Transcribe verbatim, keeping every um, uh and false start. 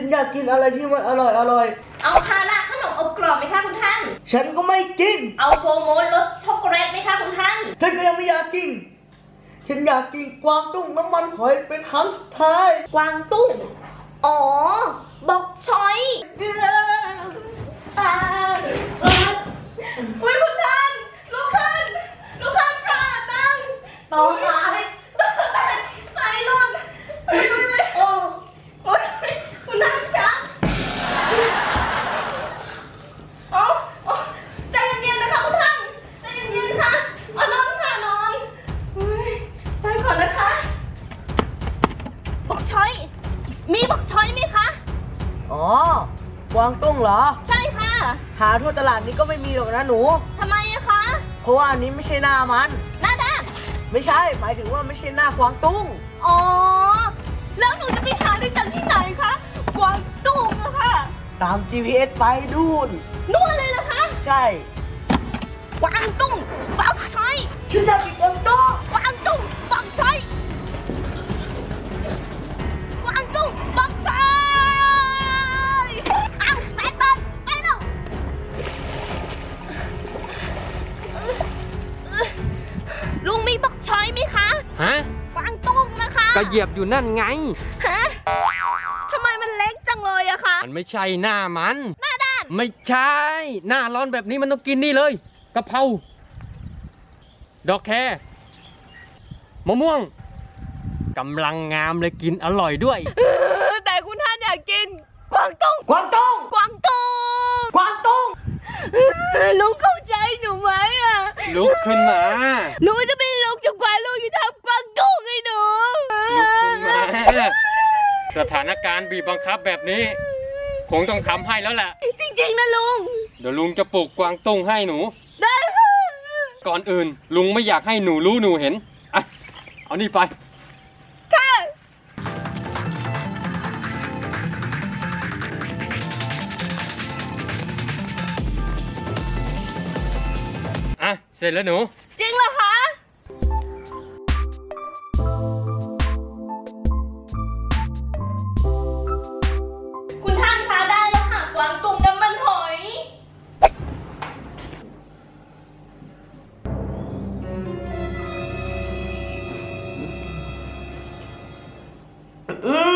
นอยากกินอะไรที่มันอร่อยอร่อยเอาคาราขนมอบกรอบไหมคะคุณท่านฉันก็ไม่กินเอาโฟโมนรสช็อกโกแลตไหมคะคุณท่านฉันก็ยังไม่อยากกินฉันอยากกินกวางตุ้งน้ำมันหอยเป็นครั้งสุดท้ายกวางตุ้งอ๋อบอกชอยอุ้ยคุณท่านลุกขึ้นลุกขึ้นค่ะนั่งต่อสายสายหล่นอุ้ยอุ้ยโอ้ยคุณท่านชักอ๋อใจเย็นๆนะคะคุณท่านใจเย็นๆค่ะเอานอนค่ะนอนไปก่อนนะคะบอกช้อยมีบอกช้อยไหมคะอ๋อกวางตุ้งเหรอใช่ค่ะหาทั่วตลาดนี้ก็ไม่มีหรอกนะหนูทำไมคะเพราะว่าอันนี้ไม่ใช่หน้ามันหน้าด้านไม่ใช่หมายถึงว่าไม่ใช่หน้ากวางตุ้งอ๋อแล้วหนูจะไปหาได้จากที่ไหนคะกวางตุ้งอะค่ะตาม จี พี เอส ไปดูนนู่นเลยเหรอคะใช่กวางตุ้งบักช้อยฉันจะไปกวางตุ้งกวางตุ้งบักช้อยกวางตุ้งบักช้อยเอาแบตเตอร์ไปเร็วลุงมีบักช้อยไหมคะฮะกวางตุ้งนะคะก็เหยียบอยู่นั่นไงฮะทำไมมันเล็กจังเลยอะคะมันไม่ใช่หน้ามันหน้าด้านไม่ใช่หน้าร้อนแบบนี้มันต้องกินนี่เลยกะเพราดอกแคมะม่วงกำลังงามเลยกินอร่อยด้วยแต่คุณท่านอยากกินกวางตุ้งกวางตุ้งกวางตุ้งกวางตุ้งลุงเข้าใจหนูไหมอะลุกขึ้นมาหนูจะไม่ลุกจนกว่าลุงจะทำกวางตุ้งให้หนูลุกขึ้นมาสถานการณ์บีบบังคับแบบนี้คงต้องทำให้แล้วแหละจริงๆนะลุงเดี๋ยวลุงจะปลูกกวางตุ้งให้หนูได้ค่ะก่อนอื่นลุงไม่อยากให้หนูรู้หนูเห็นอ่ะเอานี่ไปค่ะอ่ะเสร็จแล้วหนูจริงเหรอคะคุณท่านคะได้แล้วค่ะกวางตุ้งน้ำมันหอยอื